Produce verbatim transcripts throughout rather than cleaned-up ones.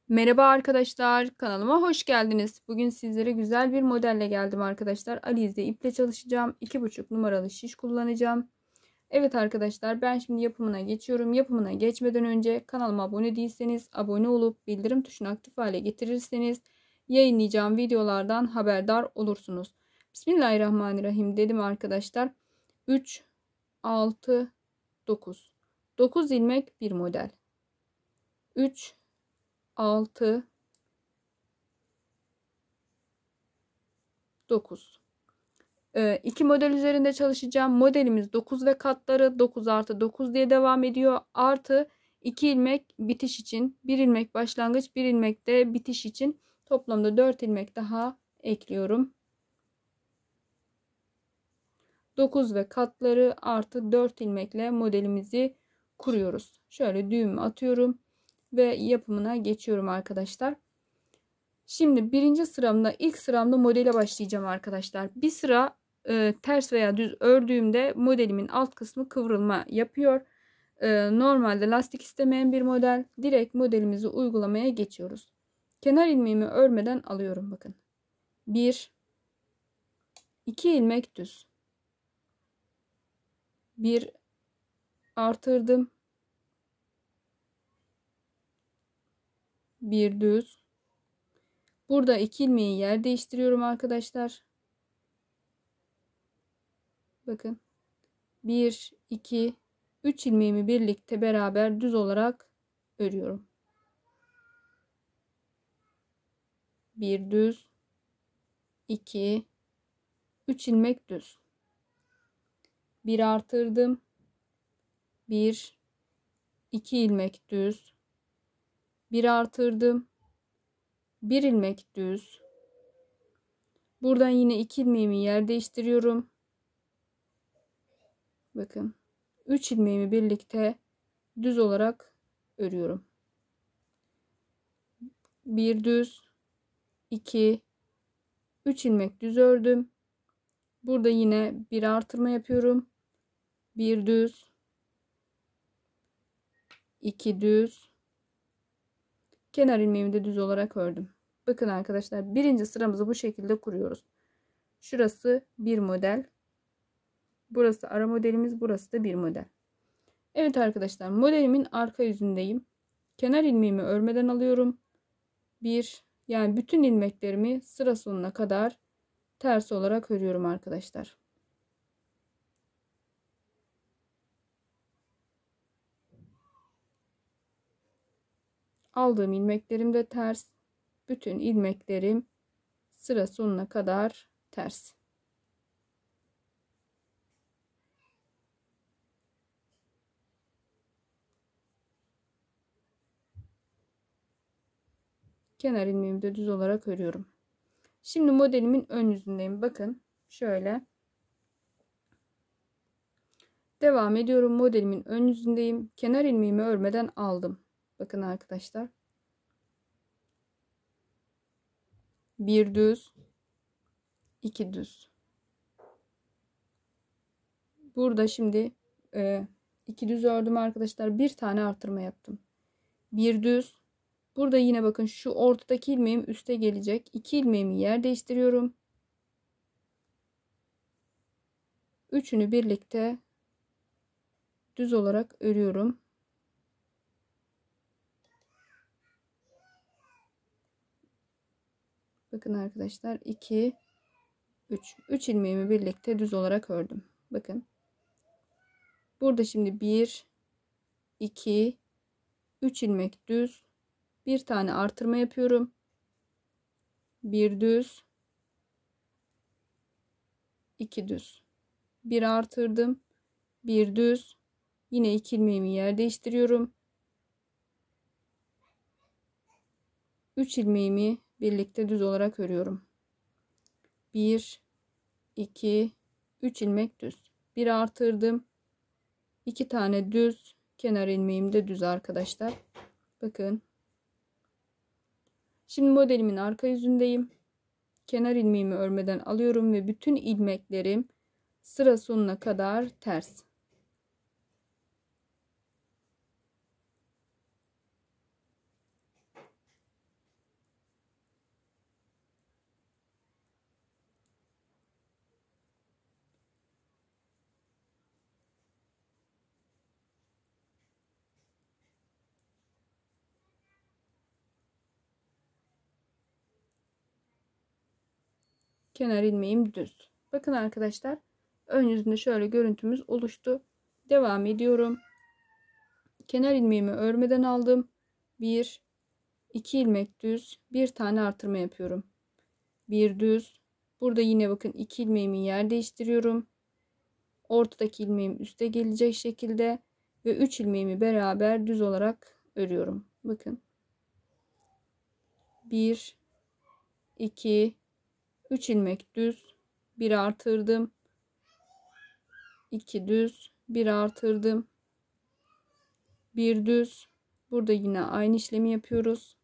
Merhaba arkadaşlar, kanalıma hoş geldiniz. Bugün sizlere güzel bir modelle geldim arkadaşlar. Alize iple çalışacağım. iki buçuk numaralı şiş kullanacağım. Evet arkadaşlar, ben şimdi yapımına geçiyorum. Yapımına geçmeden önce kanalıma abone değilseniz abone olup bildirim tuşunu aktif hale getirirseniz yayınlayacağım videolardan haberdar olursunuz. Bismillahirrahmanirrahim dedim arkadaşlar. üç, altı, dokuz. dokuz ilmek bir model. üç, altı, dokuz. Ee, iki model üzerinde çalışacağım. Modelimiz dokuz ve katları dokuz artı dokuz diye devam ediyor. Artı iki ilmek bitiş için, bir ilmek başlangıç, bir ilmek de bitiş için toplamda dört ilmek daha ekliyorum. dokuz ve katları artı dört ilmekle modelimizi kuruyoruz. Şöyle düğüm atıyorum ve yapımına geçiyorum arkadaşlar. Şimdi birinci sıramda, ilk sıramda modele başlayacağım arkadaşlar. Bir sıra e, ters veya düz ördüğümde modelimin alt kısmı kıvrılma yapıyor. E, normalde lastik istemeyen bir model. Direkt modelimizi uygulamaya geçiyoruz. Kenar ilmeğimi örmeden alıyorum bakın. bir, iki ilmek düz. bir artırdım. bir düz. Burada iki ilmeği yer değiştiriyorum arkadaşlar. Bakın. bir, iki, üç ilmeğimi birlikte beraber düz olarak örüyorum. bir düz, iki, üç ilmek düz. bir artırdım. bir, iki ilmek düz. bir artırdım. bir ilmek düz. Buradan yine iki ilmeğimi yer değiştiriyorum. Bakın. üç ilmeğimi birlikte düz olarak örüyorum. bir düz, iki, üç ilmek düz ördüm. Burada yine bir artırma yapıyorum. bir düz, iki düz, kenar ilmeğimi de düz olarak ördüm. Bakın arkadaşlar, birinci sıramızı bu şekilde kuruyoruz. Şurası bir model, burası ara modelimiz, burası da bir model. Evet arkadaşlar, modelimin arka yüzündeyim. Kenar ilmeğimi örmeden alıyorum. Bir, yani bütün ilmeklerimi sıra sonuna kadar ters olarak örüyorum arkadaşlar. Aldığım ilmeklerim de ters. Bütün ilmeklerim sıra sonuna kadar ters. Kenar ilmeğimi de düz olarak örüyorum. Şimdi modelimin ön yüzündeyim. Bakın şöyle. Devam ediyorum. Modelimin ön yüzündeyim. Kenar ilmeğimi örmeden aldım. Bakın arkadaşlar. Bir düz, iki düz. Burada şimdi e, iki düz ördüm arkadaşlar. Bir tane artırma yaptım. Bir düz. Burada yine bakın şu ortadaki ilmeğim üste gelecek. İki ilmeğimi yer değiştiriyorum. Üçünü birlikte düz olarak örüyorum. Bakın arkadaşlar, iki, üç. üç ilmeğimi birlikte düz olarak ördüm. Bakın. Burada şimdi bir, iki, üç ilmek düz. Bir tane artırma yapıyorum. Bir düz, iki düz. Bir artırdım. Bir düz. Yine iki ilmeğimi yer değiştiriyorum. üç ilmeğimi birlikte düz olarak örüyorum. bir, iki, üç ilmek düz. Bir artırdım. iki tane düz. Kenar ilmeğim de düz arkadaşlar. Bakın. Şimdi modelimin arka yüzündeyim. Kenar ilmeğimi örmeden alıyorum ve bütün ilmeklerim sıra sonuna kadar ters. Kenar ilmeğim düz. Bakın arkadaşlar, ön yüzünde şöyle görüntümüz oluştu. Devam ediyorum. Kenar ilmeğimi örmeden aldım. bir iki ilmek düz, bir tane artırma yapıyorum. Bir düz. Burada yine bakın iki ilmeğimi yer değiştiriyorum. Ortadaki ilmeğim üste gelecek şekilde ve üç ilmeğimi beraber düz olarak örüyorum. Bakın. bir iki üç ilmek düz, bir artırdım. iki düz, bir artırdım. Bir düz. Burada yine aynı işlemi yapıyoruz.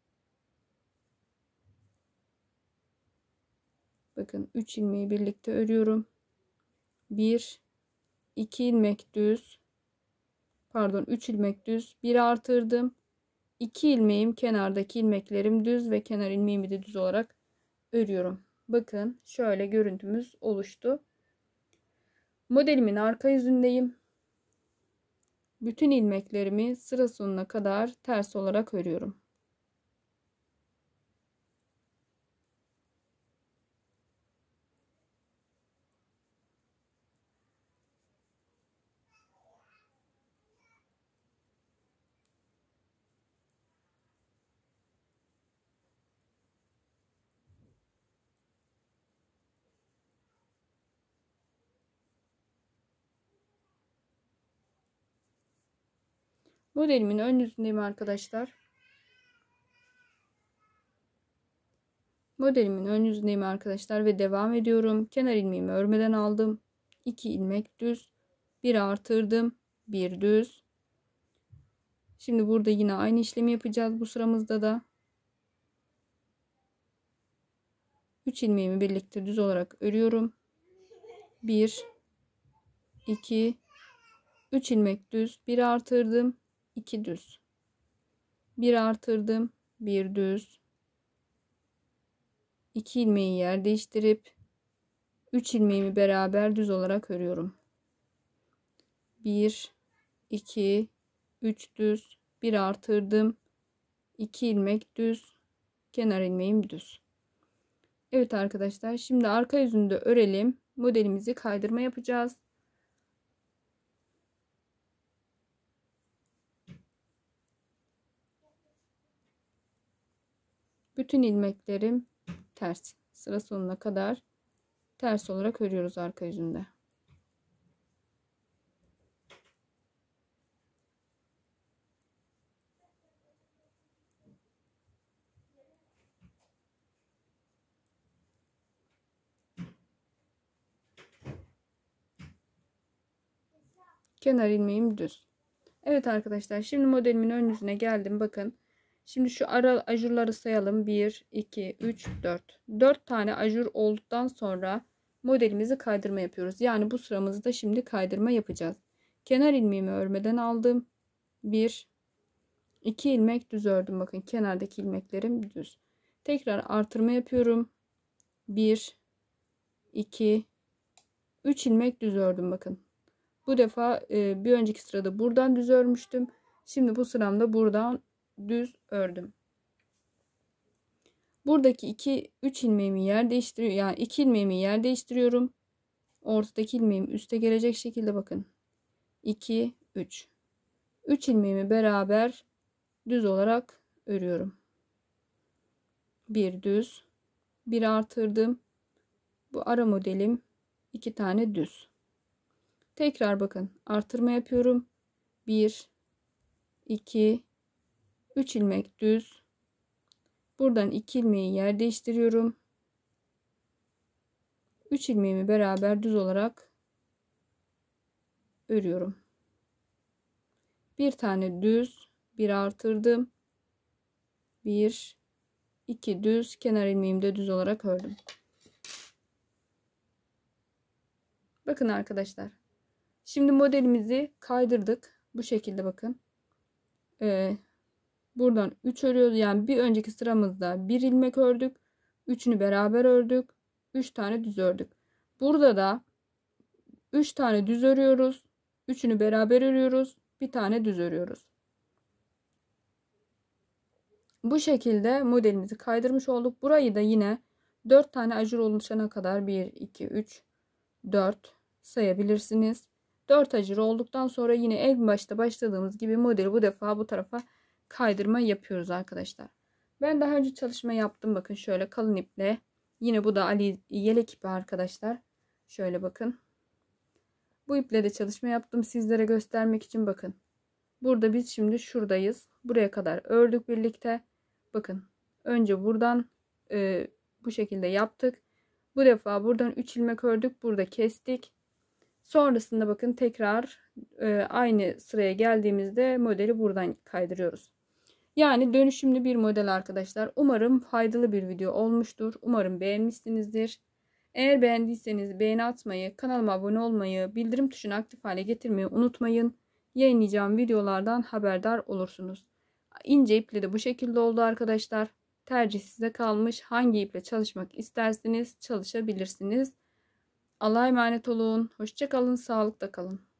Bakın üç ilmeği birlikte örüyorum. bir iki ilmek düz. Pardon, üç ilmek düz, bir artırdım. iki ilmeğim kenardaki ilmeklerim düz ve kenar ilmeğimi de düz olarak örüyorum. Bakın şöyle görüntümüz oluştu. Modelimin arka yüzündeyim. Bütün ilmeklerimi sıra sonuna kadar ters olarak örüyorum. Modelimin ön yüzündeyim arkadaşlar. Modelimin ön yüzündeyim arkadaşlar ve devam ediyorum. Kenar ilmeğimi örmeden aldım. iki ilmek düz, bir artırdım, bir düz. Şimdi burada yine aynı işlemi yapacağız bu sıramızda da. üç ilmeğimi birlikte düz olarak örüyorum. bir iki üç ilmek düz, bir artırdım, iki düz. bir artırdım, bir düz. iki ilmeği yer değiştirip üç ilmeğimi beraber düz olarak örüyorum. bir iki üç düz, bir artırdım, iki ilmek düz, kenar ilmeğim düz. Evet arkadaşlar, şimdi arka yüzünde örelim. Modelimizi kaydırma yapacağız. Bütün ilmeklerim ters. Sıra sonuna kadar ters olarak örüyoruz arka yüzünde. Kenar ilmeğim düz. Evet arkadaşlar, şimdi modelimin ön yüzüne geldim. Bakın. Şimdi şu ara ajurları sayalım. bir, iki, üç, dört. dört tane ajur olduktan sonra modelimizi kaydırma yapıyoruz. Yani bu sıramızda şimdi kaydırma yapacağız. Kenar ilmeğimi örmeden aldım. bir, iki ilmek düz ördüm. Bakın kenardaki ilmeklerim düz. Tekrar artırma yapıyorum. bir, iki, üç ilmek düz ördüm. Bakın. Bu defa e, bir önceki sırada buradan düz örmüştüm. Şimdi bu sıramda buradan düz ördüm. Buradaki iki üç ilmeğimi yer değiştiriyor. Yani iki ilmeğimi yer değiştiriyorum. Ortadaki ilmeğim üste gelecek şekilde bakın. iki üç. üç ilmeğimi beraber düz olarak örüyorum. Bir düz, bir artırdım. Bu ara modelim, iki tane düz. Tekrar bakın, artırma yapıyorum. bir iki üç ilmek düz. Buradan iki ilmeği yer değiştiriyorum. üç ilmeğimi beraber düz olarak örüyorum. Bir tane düz, bir artırdım. bir iki düz, kenar ilmeğimi de düz olarak ördüm. Bakın arkadaşlar. Şimdi modelimizi kaydırdık. Bu şekilde bakın. Ee, buradan üç örüyoruz. Yani bir önceki sıramızda bir ilmek ördük. üçünü beraber ördük. üç tane düz ördük. Burada da üç tane düz örüyoruz. üçünü beraber örüyoruz. Bir tane düz örüyoruz. Bu şekilde modelimizi kaydırmış olduk. Burayı da yine dört tane ajur oluşana kadar bir, iki, üç, dört sayabilirsiniz. dört ajur olduktan sonra yine en başta başladığımız gibi modeli bu defa bu tarafa kaydırma yapıyoruz arkadaşlar. Ben daha önce çalışma yaptım. Bakın şöyle kalın iple. Yine bu da Ali yelek ipi arkadaşlar. Şöyle bakın. Bu iple de çalışma yaptım sizlere göstermek için. Bakın. Burada biz şimdi şuradayız. Buraya kadar ördük birlikte. Bakın. Önce buradan e, bu şekilde yaptık. Bu defa buradan üç ilmek ördük. Burada kestik. Sonrasında bakın tekrar e, aynı sıraya geldiğimizde modeli buradan kaydırıyoruz. Yani dönüşümlü bir model arkadaşlar. Umarım faydalı bir video olmuştur. Umarım beğenmişsinizdir. Eğer beğendiyseniz beğeni atmayı, kanalıma abone olmayı, bildirim tuşunu aktif hale getirmeyi unutmayın. Yayınlayacağım videolardan haberdar olursunuz. İnce iple de bu şekilde oldu arkadaşlar. Tercih size kalmış. Hangi iple çalışmak isterseniz çalışabilirsiniz. Allah'a emanet olun. Hoşça kalın, sağlıkta kalın.